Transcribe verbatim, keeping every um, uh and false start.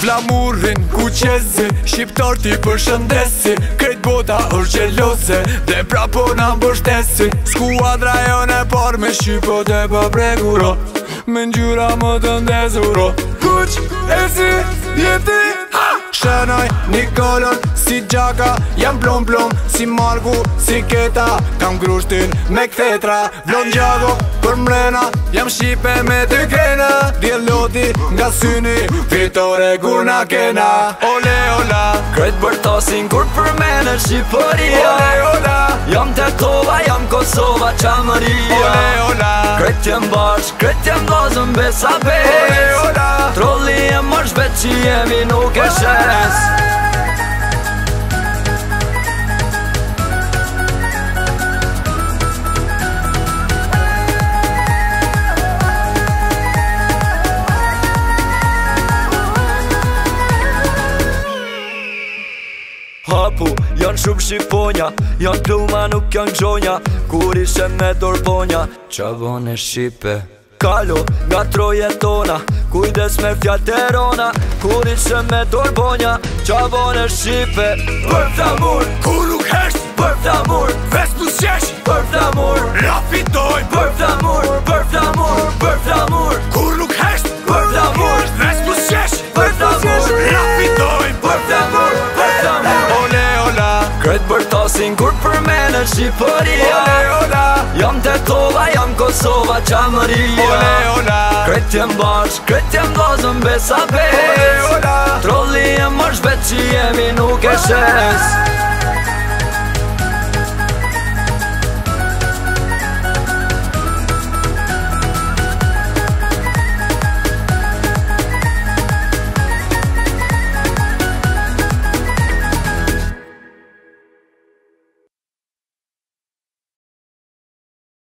Flamurin ku qezi, shqiptar ti përshëndesi. Krejt bota është gjelose, dhe prapo na mbështesi. Skuadra jone par me shqipot e pa preguro, me ngjyra më të ndezuro. Kuq e si jeti, shënoj një kolon si gjaka. Jam plom plom si Marku, si Keta. Kam grushtin me kthetra, vlon gjago për mrena. Jam shqipe me ty kena, djeloti nga syni, fitore kur na kena. Ole ola, krejt bërtasin kur përmene Shqipëria. ole ola, Jam Tetova, jam Kosova, Qamëria. ole ola, Krejt jem bashk, krejt jem vazën besa ole bes. ola. Trolli jem është veç që jemi nuk e shes. Hapu, janë shumë shqiponja, janë pluma nuk janë gjonja. Kur ishe me dorponja, qa vone Shqipe. Kalo nga troje tona, kujdes me fjall të rona. Kur ishe me dorponja, qa vone Shqipe. Për flamur, Kur nuk hesht, për flamur, ves mu s'qesh, për flamur, rafitoj. për flamur, për flamur, për flamur, Kur nuk hesht, për flamur, ves mu s'qesh, për flamur, rafitoj. për flamur, për flamur. Ole ola, Krejt bërtasin kur përmene Shqipëria. ole ola, Jam Tetova, jam Kosova, Qamëria. ole ola, Krejt jem bashk, krejt jem vazën besa ole bes. ola. Trolli jem është veç që jemi nuk e shes.